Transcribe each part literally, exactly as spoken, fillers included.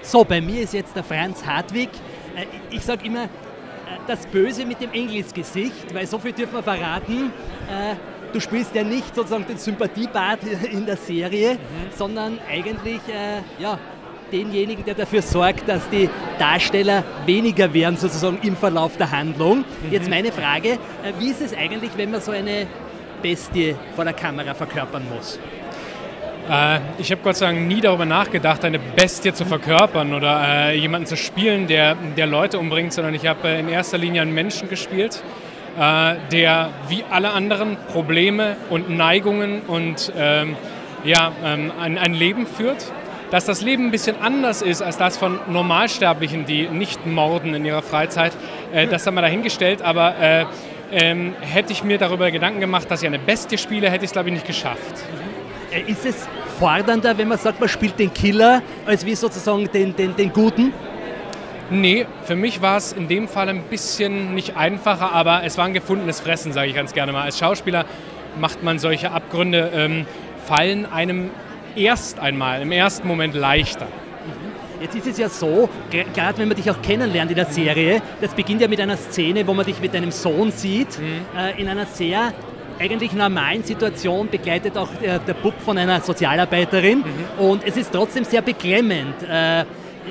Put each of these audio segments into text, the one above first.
So, bei mir ist jetzt der Franz Hartwig. Äh, ich sage immer, äh, das Böse mit dem Engelsgesicht, weil so viel dürfen wir verraten. Äh, du spielst ja nicht sozusagen den Sympathiebart in der Serie, mhm. sondern eigentlich äh, ja, denjenigen, der dafür sorgt, dass die Darsteller weniger werden sozusagen im Verlauf der Handlung. Mhm. Jetzt meine Frage, äh, wie ist es eigentlich, wenn man so eine Bestie vor der Kamera verkörpern muss? Äh, ich habe Gott sei Dank nie darüber nachgedacht, eine Bestie zu verkörpern oder äh, jemanden zu spielen, der, der Leute umbringt, sondern ich habe äh, in erster Linie einen Menschen gespielt, äh, der wie alle anderen Probleme und Neigungen und ähm, ja, ähm, ein, ein Leben führt. Dass das Leben ein bisschen anders ist als das von Normalsterblichen, die nicht morden in ihrer Freizeit, äh, das haben wir dahingestellt, aber äh, ähm, hätte ich mir darüber Gedanken gemacht, dass ich eine Bestie spiele, hätte ich es glaube ich nicht geschafft. Ist es fordernder, wenn man sagt, man spielt den Killer, als wie sozusagen den, den, den Guten? Nee, für mich war es in dem Fall ein bisschen nicht einfacher, aber es war ein gefundenes Fressen, sage ich ganz gerne mal. Als Schauspieler macht man solche Abgründe, ähm, fallen einem erst einmal, im ersten Moment leichter. Jetzt ist es ja so, gerade wenn man dich auch kennenlernt in der Serie, das beginnt ja mit einer Szene, wo man dich mit deinem Sohn sieht, mhm. äh, in einer sehr eigentlich normalen Situation begleitet auch der, der Bub von einer Sozialarbeiterin mhm. und es ist trotzdem sehr beklemmend. Äh,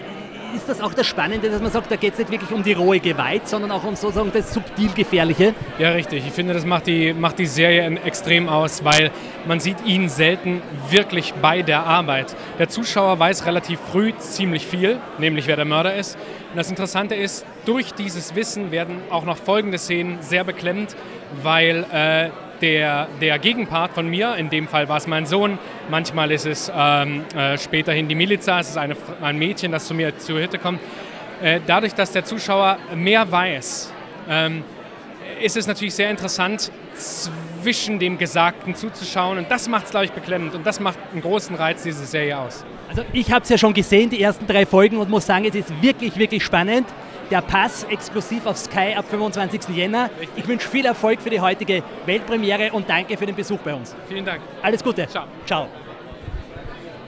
ist das auch das Spannende, dass man sagt, da geht es nicht wirklich um die rohe Gewalt, sondern auch um sozusagen das subtil Gefährliche? Ja, richtig. Ich finde, das macht die, macht die Serie extrem aus, weil man sieht ihn selten wirklich bei der Arbeit. Der Zuschauer weiß relativ früh ziemlich viel, nämlich wer der Mörder ist. Und das Interessante ist, durch dieses Wissen werden auch noch folgende Szenen sehr beklemmend, weil äh, der, der Gegenpart von mir, in dem Fall war es mein Sohn, manchmal ist es ähm, äh, späterhin die Miliza, es ist eine, ein Mädchen, das zu mir zur Hütte kommt. Äh, dadurch, dass der Zuschauer mehr weiß, ähm, ist es natürlich sehr interessant, zwischen dem Gesagten zuzuschauen und das macht es, glaube ich, beklemmend und das macht einen großen Reiz dieser Serie aus. Also ich habe es ja schon gesehen, die ersten drei Folgen und muss sagen, es ist wirklich, wirklich spannend. Der Pass exklusiv auf Sky ab fünfundzwanzigsten Jänner. Ich wünsche viel Erfolg für die heutige Weltpremiere und danke für den Besuch bei uns. Vielen Dank. Alles Gute. Ciao. Ciao.